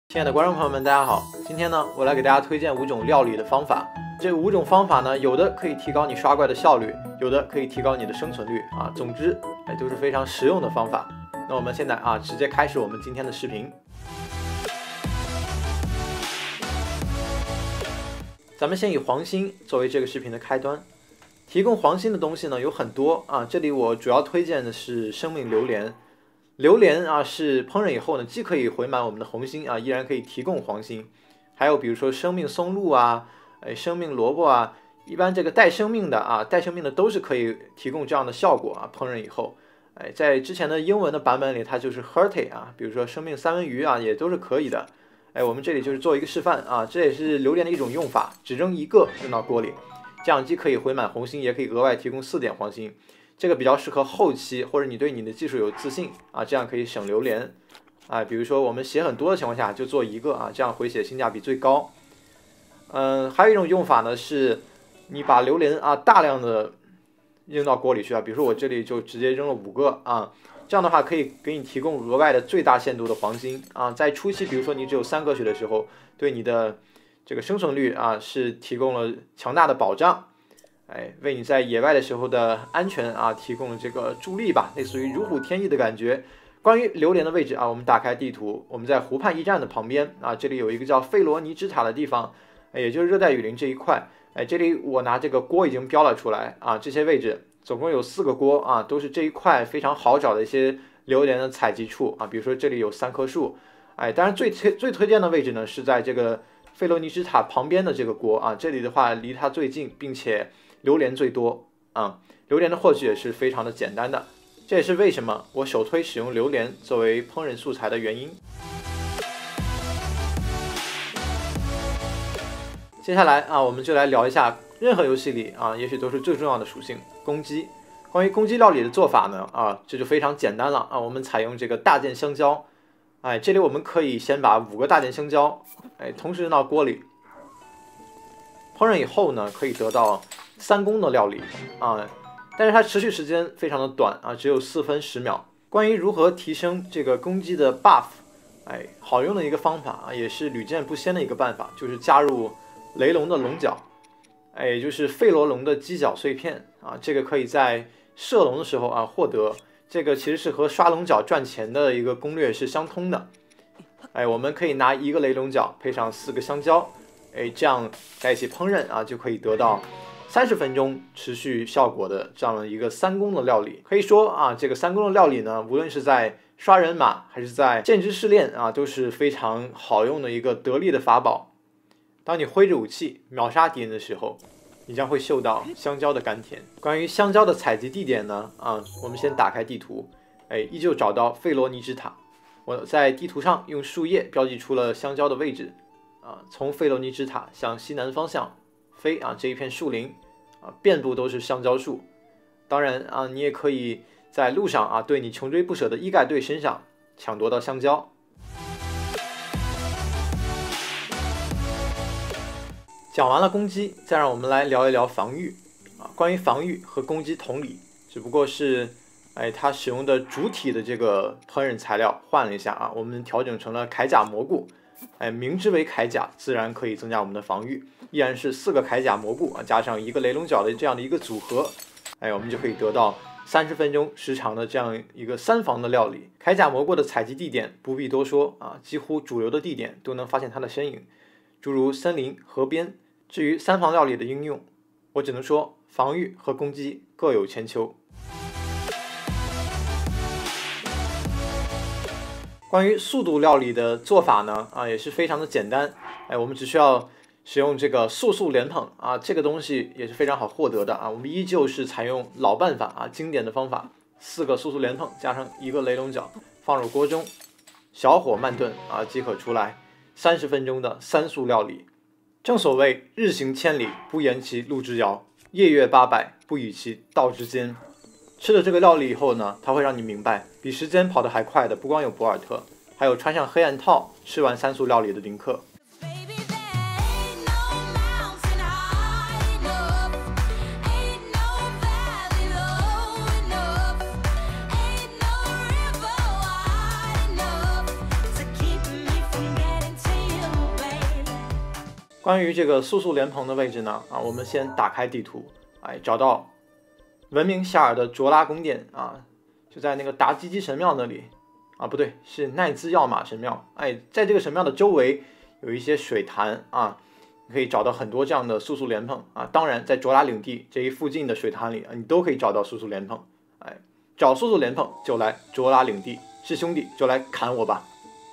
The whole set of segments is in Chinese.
亲爱的观众朋友们，大家好！今天呢，我来给大家推荐5种料理的方法。这5种方法呢，有的可以提高你刷怪的效率，有的可以提高你的生存率啊。总之，都是非常实用的方法。那我们现在直接开始我们今天的视频。咱们先以黄心作为这个视频的开端。提供黄心的东西呢有很多啊，这里我主要推荐的是生命榴莲。榴莲是烹饪以后呢，既可以回满我们的红心依然可以提供黄心。还有比如说生命松露生命萝卜一般这个带生命的都是可以提供这样的效果烹饪以后，在之前的英文的版本里，它就是 hearty 比如说生命三文鱼也都是可以的。我们这里就是做一个示范这也是榴莲的一种用法，只扔一个扔到锅里，这样既可以回满红心，也可以额外提供4点黄心。这个比较适合后期，或者你对你的技术有自信这样可以省榴莲比如说我们血很多的情况下就做一个这样回血性价比最高。还有一种用法呢，是你把榴莲大量的扔到锅里去比如说我这里就直接扔了5个这样的话可以给你提供额外的最大限度的黄心在初期，比如说你只有3个血的时候，对你的这个生存率是提供了强大的保障。为你在野外的时候的安全提供了这个助力吧，类似于如虎添翼的感觉。关于榴莲的位置我们打开地图，我们在湖畔驿站的旁边这里有一个叫费罗尼之塔的地方，也就是热带雨林这一块。这里我拿这个锅已经标了出来这些位置总共有4个锅都是这一块非常好找的一些榴莲的采集处比如说这里有3棵树。当然最推荐的位置呢是在这个费罗尼之塔旁边的这个锅这里的话离它最近，并且榴莲最多榴莲的获取也是非常的简单的，这也是为什么我首推使用榴莲作为烹饪素材的原因。接下来我们就来聊一下任何游戏里也许都是最重要的属性攻击。关于攻击料理的做法呢这就非常简单了我们采用这个大件香蕉。这里我们可以先把5个大件香蕉同时扔到锅里，烹饪以后呢可以得到3攻的料理但是它持续时间非常的短只有4分10秒。关于如何提升这个攻击的 buff， 好用的一个方法也是屡见不鲜的一个办法，就是加入雷龙的龙角，也就是费罗龙的犄角碎片这个可以在射龙的时候获得。这个其实是和刷龙角赚钱的一个攻略是相通的。我们可以拿1个雷龙角配上4个香蕉，这样在一起烹饪就可以得到30分钟持续效果的这样的一个3攻的料理。可以说这个3攻的料理呢，无论是在刷人马还是在剑之试炼都是非常好用的一个得力的法宝。当你挥着武器秒杀敌人的时候，你将会嗅到香蕉的甘甜。关于香蕉的采集地点呢我们先打开地图，依旧找到费罗尼之塔。我在地图上用树叶标记出了香蕉的位置从费罗尼之塔向西南方向飞这一片树林遍布都是香蕉树。当然你也可以在路上对你穷追不舍的伊盖队身上抢夺到香蕉。讲完了攻击，再让我们来聊一聊防御关于防御和攻击同理，只不过是它使用的主体的这个烹饪材料换了一下我们调整成了铠甲蘑菇。明之为铠甲，自然可以增加我们的防御，依然是4个铠甲蘑菇加上1个雷龙角的这样的一个组合，我们就可以得到30分钟时长的这样一个3防的料理。铠甲蘑菇的采集地点不必多说几乎主流的地点都能发现它的身影，诸如森林、河边。至于3防料理的应用，我只能说防御和攻击各有千秋。关于速度料理的做法呢也是非常的简单。我们只需要使用这个速莲蓬这个东西也是非常好获得的我们依旧是采用老办法经典的方法，4个速莲蓬加上1个雷龙角放入锅中，小火慢炖即可出来30分钟的3速料理。正所谓日行千里，不言其路之遥；夜月800，不与其道之间。吃了这个料理以后呢，它会让你明白，比时间跑得还快的不光有博尔特，还有穿上黑暗套吃完3速料理的林克。 关于这个速速莲蓬的位置呢，我们先打开地图，找到闻名遐迩的卓拉宫殿啊，就在那个达基基神庙那里不对，是奈兹要马神庙。在这个神庙的周围有一些水潭你可以找到很多这样的速速莲蓬当然，在卓拉领地这一附近的水潭里你都可以找到速速莲蓬。找速速莲蓬就来卓拉领地，是兄弟就来砍我吧。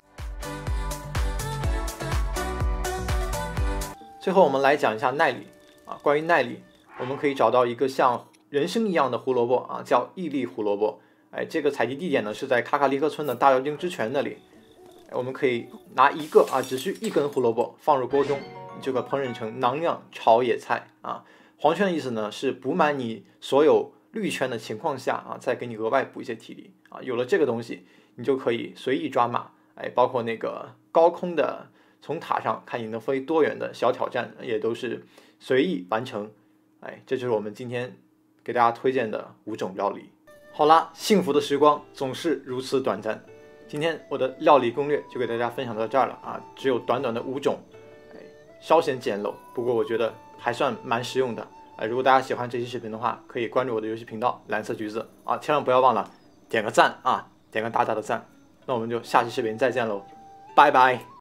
最后我们来讲一下奈里关于奈里，我们可以找到一个像人参一样的胡萝卜叫毅力胡萝卜。这个采集地点呢是在卡卡利克村的大妖精之泉那里。我们可以拿一个只需一根胡萝卜放入锅中，你就可烹饪成囊样炒野菜黄圈的意思呢是补满你所有绿圈的情况下再给你额外补一些体力有了这个东西，你就可以随意抓马。包括那个高空的从塔上看你能飞多远的小挑战也都是随意完成。这就是我们今天给大家推荐的5种料理。好啦，幸福的时光总是如此短暂，今天我的料理攻略就给大家分享到这儿了只有短短的5种，稍显简陋，不过我觉得还算蛮实用的。如果大家喜欢这期视频的话，可以关注我的游戏频道蓝色橘子千万不要忘了点个赞点个大大的赞。那我们就下期视频再见喽，拜拜。